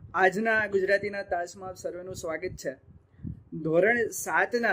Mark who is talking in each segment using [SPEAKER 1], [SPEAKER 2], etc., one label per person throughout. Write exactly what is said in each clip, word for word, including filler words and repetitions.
[SPEAKER 1] આજના ગુજરાતીના તાસમાં આપ સર્વેનું સ્વાગત છે. ધોરણ સાતના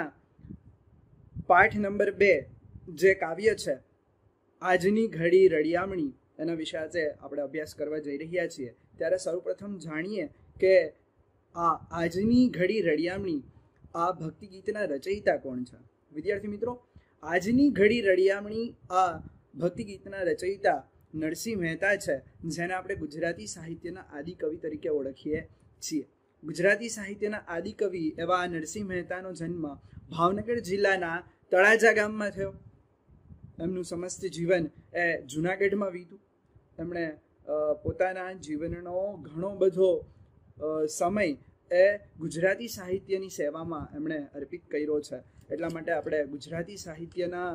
[SPEAKER 1] પાઠ નંબર બે જે કાવ્ય છે આજની ઘડી રળિયામણી, એના વિશે આજે આપણે અભ્યાસ કરવા જઈ રહ્યા છીએ. ત્યારે સૌપ્રથમ જાણીએ કે આ આજની ઘડી રળિયામણી આ ભક્તિ ગીતના રચયિતા કોણ છે. વિદ્યાર્થી મિત્રો, આજની ઘડી રળિયામણી આ ભક્તિ ગીતના રચયિતા નરસિંહ મહેતા છે, જેને આપણે ગુજરાતી સાહિત્યના આદિકવિ તરીકે ઓળખીએ છીએ. ગુજરાતી સાહિત્યના આદિકવિ એવા નરસિંહ મહેતાનો જન્મ ભાવનગર જિલ્લાના તળાજા ગામમાં થયો. એમનું સમસ્ત જીવન એ જુનાગઢમાં વીત્યું. એમણે પોતાના જીવનનો ઘણો બધો સમય એ ગુજરાતી સાહિત્યની સેવામાં એમણે અર્પિત કર્યો છે. એટલા માટે આપણે ગુજરાતી સાહિત્યના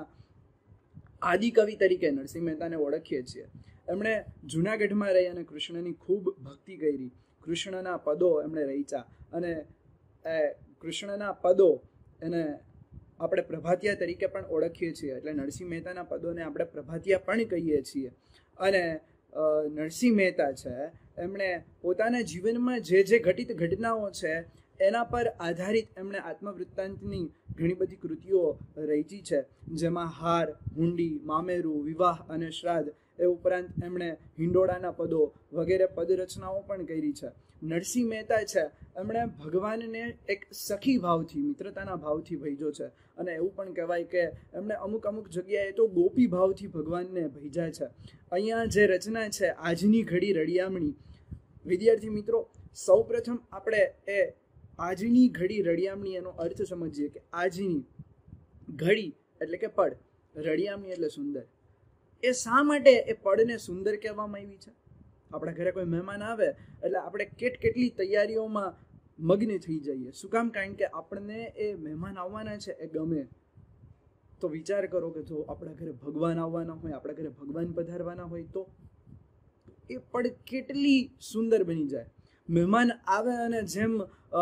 [SPEAKER 1] આદિકવિ તરીકે નરસિંહ મહેતાને ઓળખીએ છીએ. એમણે જુનાગઢમાં રહી અને કૃષ્ણની ખૂબ ભક્તિ કરી. કૃષ્ણના પદો એમણે રચ્યા અને એ કૃષ્ણના પદો એને આપણે પ્રભાતિયા તરીકે પણ ઓળખીએ છીએ. એટલે નરસિંહ મહેતાના પદોને આપણે પ્રભાતિયા પણ કહીએ છીએ. અને નરસિંહ મહેતા છે એમણે પોતાના જીવનમાં જે જે ઘટિત ઘટનાઓ છે એના પર આધારિત એમણે આત્મવૃત્તાંતની ઘણી બધી કૃતિઓ રચી છે, જેમાં હાર, હુંડી, મામેરું, વિવાહ અને શ્રાદ્ધ, એ ઉપરાંત એમણે હિંડોળાના પદો વગેરે પદ રચનાઓ પણ કરી છે. નરસિંહ મહેતા છે એમણે ભગવાનને એક સખી ભાવથી, મિત્રતાના ભાવથી ભજ્યો છે. અને એવું પણ કહેવાય કે એમણે અમુક અમુક જગ્યાએ તો ગોપી ભાવથી ભગવાનને ભજ્યા છે. અહીંયા જે રચના છે આજની ઘડી રળિયામણી, વિદ્યાર્થી મિત્રો, સૌ પ્રથમ આપણે એ આજની ઘડી રળિયામણી એનો અર્થ સમજીએ કે આજની ઘડી એટલે કે પડ, રળિયામણી એટલે સુંદર. એ શા માટે એ પડને સુંદર કહેવામાં આવી છે? આપણા ઘરે કોઈ મહેમાન આવે એટલે આપણે કેટ કેટલી તૈયારીઓમાં મગ્ન થઈ જઈએ. શું કામ? કારણ કે આપણને એ મહેમાન આવવાના છે એ ગમે. તો વિચાર કરો કે જો આપણા ઘરે ભગવાન આવવાના હોય, આપણા ઘરે ભગવાન પધારવાના હોય તો એ પડ કેટલી સુંદર બની જાય. મહેમાન આવે અને જેમ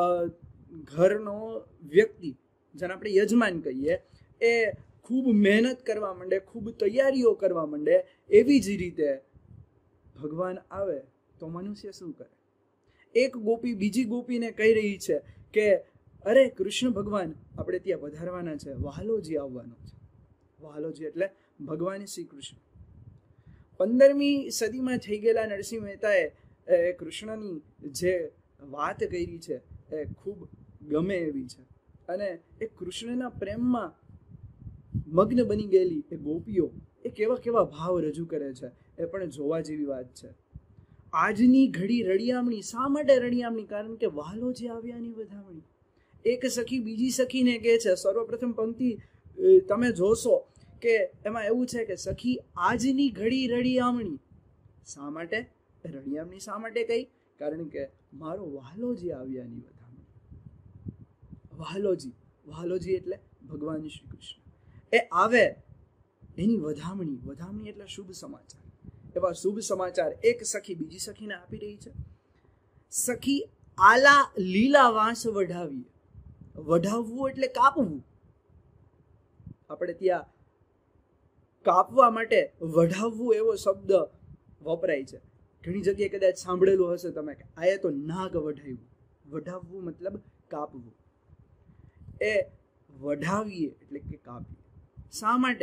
[SPEAKER 1] ઘરનો વ્યક્તિ, જેને આપણે યજમાન કહીએ, એ ખૂબ મહેનત કરવા માંડે, ખૂબ તૈયારીઓ કરવા માંડે, એવી જ રીતે ભગવાન આવે તો મનુષ્ય શું કરે? એક ગોપી બીજી ગોપીને કહી રહી છે કે અરે કૃષ્ણ ભગવાન આપણે ત્યાં પધારવાના છે, વહાલોજી આવવાનો છે. વહાલોજી એટલે ભગવાન શ્રી કૃષ્ણ. પંદરમી સદીમાં થઈ ગયેલા નરસિંહ મહેતાએ કૃષ્ણની જે વાત કરી છે એ ખૂબ ગમે એવી છે. અને એ કૃષ્ણના પ્રેમમાં મગ્ન બની ગયેલી એ ગોપીઓ એ કેવા કેવા ભાવ રજૂ કરે છે એ પણ જોવા જેવી વાત છે. આજની ઘડી રળિયામણી. શા માટે રળિયામણી? કારણ કે વહાલોજી આવ્યાની વધામણી. એક સખી બીજી સખીને કહે છે. સર્વપ્રથમ પંક્તિ તમે જોશો કે એમાં એવું છે કે સખી આજની ઘડી રળિયામણી. શા માટે રળિયામણી? શા માટે કઈ? કારણ કે મારો વહાલોજી આવ્યાની વધામણી. વહાલોજી, વહાલોજી એટલે ભગવાન શ્રી કૃષ્ણ એ આવે એની વધામણી. વધામણી એટલે શુભ સમાચાર. એવા શુભ સમાચાર એક સખી બીજી સખીને આપી રહી છે. સખી આલા લીલા વાંસ વઢાવીએ. વઢાવવું એટલે કાપવું. આપણે ત્યાં કાપવા માટે વઢાવવું એવો શબ્દ વપરાય છે. ઘણી જગ્યાએ કદાચ સાંભળેલું હશે તમે કે આ તો નાગ વઢાવ્યું. વઢાવવું મતલબ કાપવું. એ વઢાવીએ એટલે કે કાપીએ. શા માટે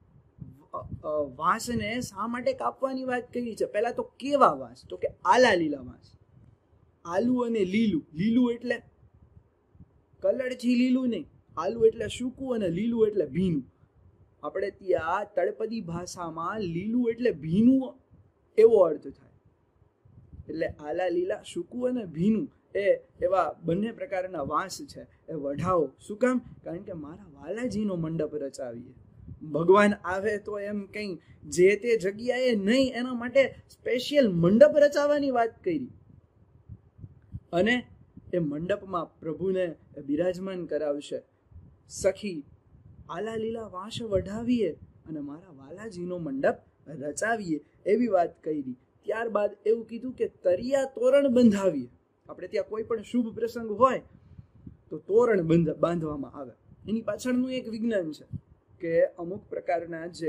[SPEAKER 1] વાંસને શા માટે કાપવાની વાત કરી છે? પહેલા તો કેવા વાંસ? તો કે આલા લીલા વાંસ. આલુ અને લીલું. લીલું એટલે કલરથી લીલું નહીં. આલુ એટલે સૂકું અને લીલું એટલે ભીનું. આપણે ત્યાં તળપદી ભાષામાં લીલું એટલે ભીનું એવો અર્થ થાય. એટલે આલા લીલા, સૂકું અને ભીનું એ એવા બંને પ્રકારના વાંસ છે એ વઢાવો. શું કામ? કારણ કે મારા વાલાજીનો મંડપ રચાવીએ. ભગવાન આવે તો એમ કંઈ જે તે જગ્યાએ નહીં, એના માટે સ્પેશિયલ મંડપ રચાવવાની વાત કરી. અને એ મંડપમાં પ્રભુને બિરાજમાન કરાવશે. સખી આલા લીલા વાંસ વઢાવીએ અને મારા વાલાજીનો મંડપ રચાવીએ એવી વાત કરી. ત્યારબાદ એવું કીધું કે તરિયા તોરણ બંધાવીએ. આપણે ત્યાં કોઈ પણ શુભ પ્રસંગ હોય તો તોરણ બાંધવામાં આવે. એની પાછળનું એક વિજ્ઞાન છે કે અમુક પ્રકારના જે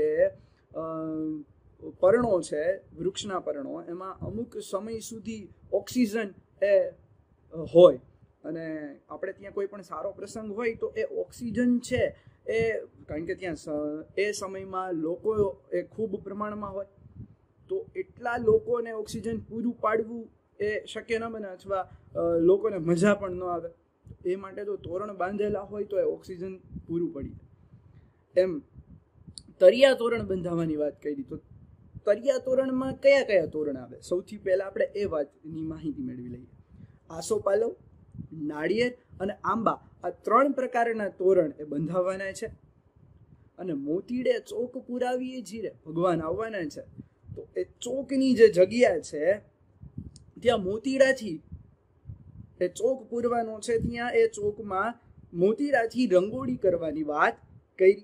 [SPEAKER 1] પર્ણો છે, વૃક્ષના પર્ણો, એમાં અમુક સમય સુધી ઓક્સિજન એ હોય, અને આપણે ત્યાં કોઈ પણ સારો પ્રસંગ હોય તો એ ઓક્સિજન છે એ, કારણ કે ત્યાં એ સમયમાં લોકો એ ખૂબ પ્રમાણમાં હોય, તો એટલા લોકોને ઓક્સિજન પૂરું પાડવું એ શક્ય ન બને, અથવા લોકોને મજા પણ ન આવે. એ માટે તો તોરણ બાંધેલા હોય તો એ ઓક્સિજન પૂરું પડી. એમ તરિયા તોરણ બંધાવવાની વાત કરી, તો તરિયા તોરણમાં કયા કયા તોરણ આવે? સૌથી પહેલા આપણે એ વાતની માહિતી મેળવી લઈએ. આસોપાલવ, નાળિયેર અને આંબા, આ ત્રણ પ્રકારના તોરણ એ બંધાવવાના છે. અને મોતીડે ચોક પુરાવીએ જીરે, ભગવાન આવવાના છે, તો એ ચોકની જે જગ્યા છે ત્યાં મોતીડાથી એ ચોક પૂરવાનો છે, ત્યાં એ ચોકમાં મોતીડાથી રંગોળી કરવાની વાત કરી.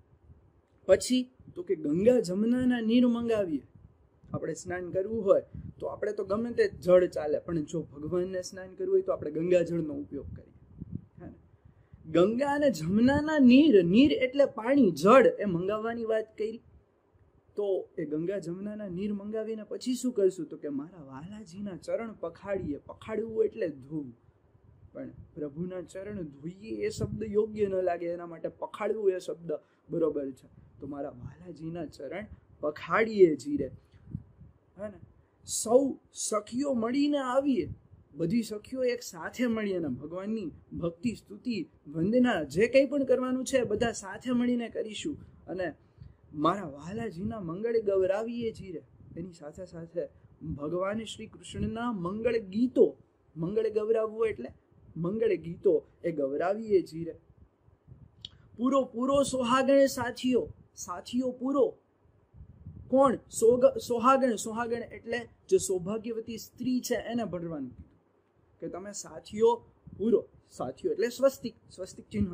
[SPEAKER 1] પછી તો કે ગંગા જમનાના નીર મંગાવીએ. આપણે સ્નાન કરવું હોય તો આપણે તો ગમે તે જળ ચાલે, પણ જો ભગવાનને સ્નાન કરવું હોય તો આપણે ગંગાજળનો ઉપયોગ કરીએ. ગંગા અને જમનાના નીર, નીર એટલે પાણી, જળ એ મંગાવવાની વાત કરી. તો એ ગંગા જમનાના નીર મંગાવીને પછી શું કરશું? તો કે મારા વાલાજીના ચરણ પખાડીએ. પખાડવું એટલે ધોવું, પણ પ્રભુના ચરણ ધોઈએ એ શબ્દ યોગ્ય ન લાગે, એના માટે પખાડવું એ શબ્દ બરોબર છે. તો મારા વાલાજીના ચરણ પખાડીએ જીરે. હે ને, સૌ સખીઓ મળીને આવીએ. બધી સખીઓ એક સાથે મળીને ભગવાનની ભક્તિ, સ્તુતિ, વંદના જે કંઈ પણ કરવાનું છે બધા સાથે મળીને કરીશું. અને મારા વાલાજીના મંગળ ગૌરાવીએ જીરે. એની સાથે સાથે ભગવાન શ્રી કૃષ્ણના મંગળ ગીતો, મંગળ ગૌરાવવું એટલે મંગળ ગીતો એ ગૌરાવીએ જીરે. પૂરો પૂરો સોહાગણ સાથીઓ, સાથીઓ પૂરો કોણ? સોહાગણ. સોહાગણ એટલે જે સૌભાગ્યવતી સ્ત્રી છે એને ભરવાનું કે તમે સાથીઓ પૂરો. સાથીઓ એટલે સ્વસ્તિક, સ્વસ્તિક ચિહ્ન.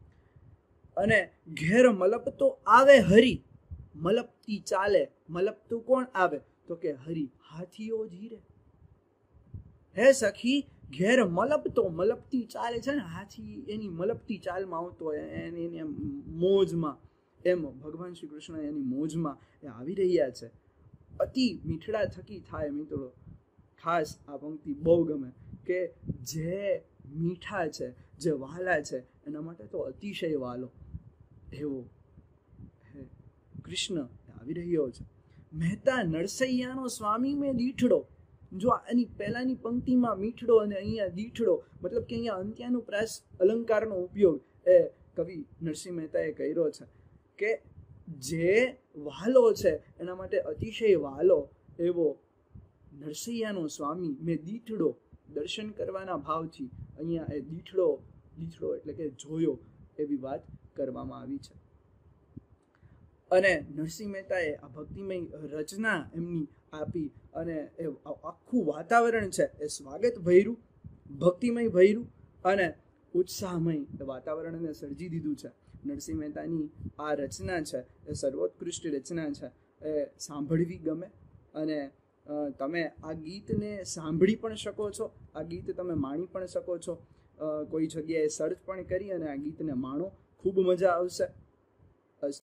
[SPEAKER 1] અને ઘેર મલપતો આવે હરી, મલપતી ચાલે. મલપતું કોણ આવે? તો કે હરી, હાથીઓ જીરે. હે સખી, ઘેર મલપતો, મલપતી ચાલે છે ને, હાથી એની મલપતી ચાલમાં આવતો હોય, એની મોજમાં, એમ ભગવાન શ્રી કૃષ્ણ એની મોજમાં એ આવી રહ્યા છે. અતિ મીઠડા થકી થાય. મિત્રો ખાસ આ પંક્તિ બહુ ગમે કે જે મીઠા છે, જે વાલા છે, એના માટે તો અતિશય વાલો એવો કૃષ્ણ આવી રહ્યો છે. મહેતા નરસૈયાનો સ્વામી મેં દીઠડો. જો આની પહેલાની પંક્તિમાં મીઠડો અને અહીંયા દીઠડો, મતલબ કે અહીંયા અંત્યાનુપ્રાસ અલંકારનો ઉપયોગ એ કવિ નરસિંહ મહેતાએ કર્યો છે કે જે વાલો છે એના માટે અતિશય વાલો એવો નરસૈયાનો સ્વામી મેં દીઠડો, દર્શન કરવાના ભાવથી અહીંયા એ દીઠડો, દીઠડો એટલે કે જોયો એવી વાત કરવામાં આવી છે. અને નરસિંહ મહેતાએ આ ભક્તિમય રચના એમની આપી, અને એ આખું વાતાવરણ છે એ સ્વાગત ભર્યું, ભક્તિમય ભર્યું અને ઉત્સાહમય વાતાવરણને સર્જી દીધું છે. નરસિંહ મહેતાની આ રચના છે એ સર્વોત્કૃષ્ટ રચના છે, એ સાંભળવી ગમે. અને તમે આ ગીતને સાંભળી પણ શકો છો, આ ગીત તમે માણી પણ શકો છો. કોઈ જગ્યાએ સર્ચ પણ કરી અને આ ગીતને માણો, ખૂબ મજા આવશે.